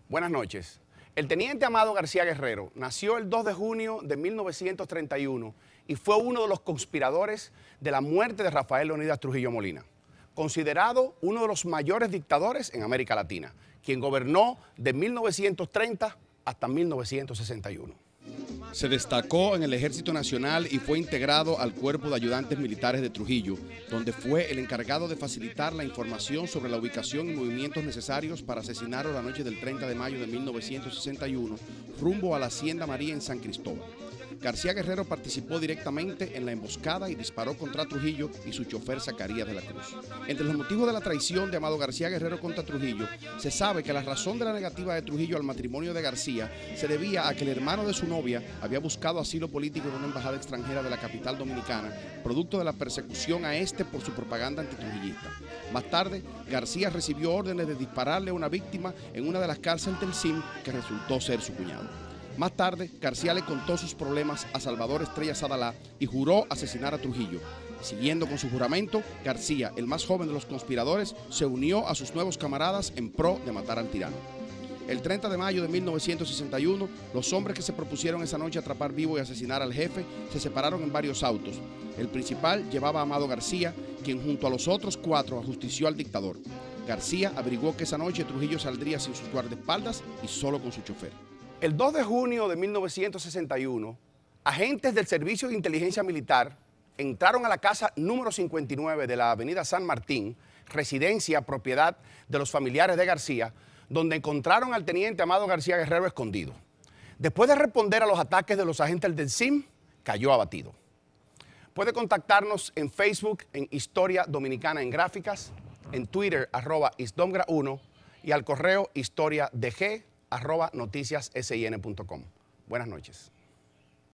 Buenas noches. El teniente Amado García Guerrero nació el 2 de junio de 1931 y fue uno de los conspiradores de la muerte de Rafael Leónidas Trujillo Molina, considerado uno de los mayores dictadores en América Latina, quien gobernó de 1930 hasta 1961. Se destacó en el Ejército Nacional y fue integrado al Cuerpo de Ayudantes Militares de Trujillo, donde fue el encargado de facilitar la información sobre la ubicación y movimientos necesarios para asesinarlo la noche del 30 de mayo de 1961, rumbo a la Hacienda María en San Cristóbal. García Guerrero participó directamente en la emboscada y disparó contra Trujillo y su chofer Zacarías de la Cruz. Entre los motivos de la traición de Amado García Guerrero contra Trujillo, se sabe que la razón de la negativa de Trujillo al matrimonio de García se debía a que el hermano de su novia había buscado asilo político en una embajada extranjera de la capital dominicana, producto de la persecución a este por su propaganda antitrujillista. Más tarde, García recibió órdenes de dispararle a una víctima en una de las cárceles del CIM, que resultó ser su cuñado. Más tarde, García le contó sus problemas a Salvador Estrella Sadalá y juró asesinar a Trujillo. Siguiendo con su juramento, García, el más joven de los conspiradores, se unió a sus nuevos camaradas en pro de matar al tirano. El 30 de mayo de 1961, los hombres que se propusieron esa noche atrapar vivo y asesinar al jefe se separaron en varios autos. El principal llevaba a Amado García, quien junto a los otros 4 ajustició al dictador. García averiguó que esa noche Trujillo saldría sin sus guardaespaldas y solo con su chofer. El 2 de junio de 1961, agentes del Servicio de Inteligencia Militar entraron a la casa número 59 de la avenida San Martín, residencia propiedad de los familiares de García, donde encontraron al teniente Amado García Guerrero escondido. Después de responder a los ataques de los agentes del CIM, cayó abatido. Puede contactarnos en Facebook en Historia Dominicana en Gráficas, en Twitter @isdomgra1 y al correo historiadg@noticiassin.com. Buenas noches.